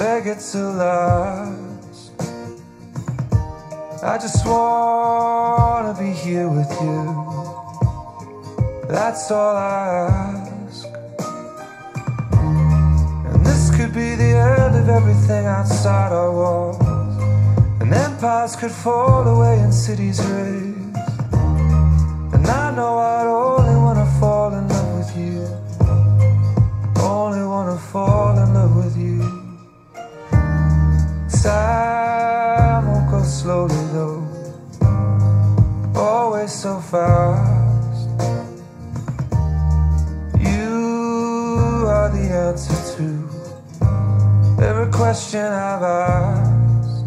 beg it to last. I just wanna be here with you. That's all I ask. And this could be the end of everything outside our walls, and empires could fall away and cities raise. And I know I'd only wanna fall in love with you. Only wanna fall in love with you. Time won't go slowly though, always so fast. You are the answer to every question I've asked.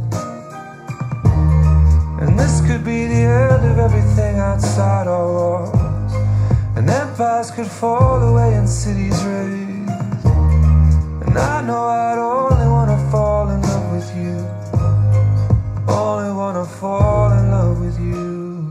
And this could be the end of everything outside our walls, and empires could fall away and cities raise. And I know I'd only wanna fall in love with you. Only wanna fall in love with you.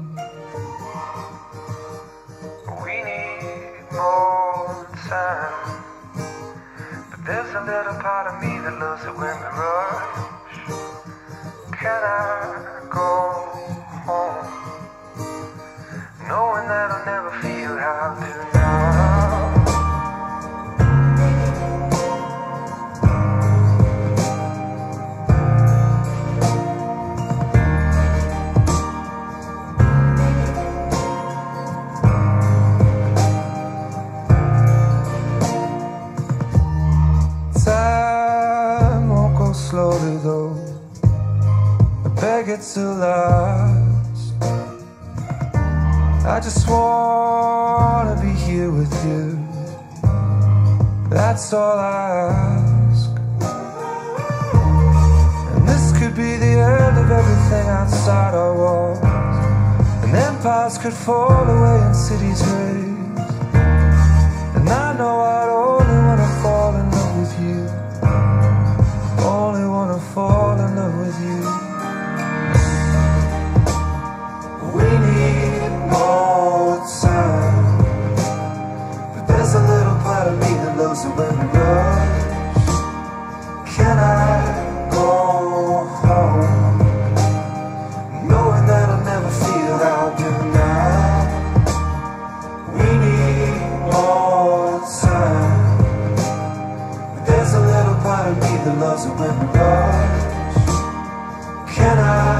We need more time, but there's a little part of me that loves it when we rush. Can I go home, knowing that I'll never feel how I do now? Time won't go slowly though, I beg it to last. I just wanna be here with you. That's all I ask. And this could be the end of everything outside our walls, and empires could fall away and cities raise. And I know I'd only wanna fall in love with you. Only wanna fall in love with you. We need more time, but there's a little part of me that loves it when we rush. Can I go home, knowing that I'll never feel how I do now? We need more time, but there's a little part of me that loves it when we rush. Can I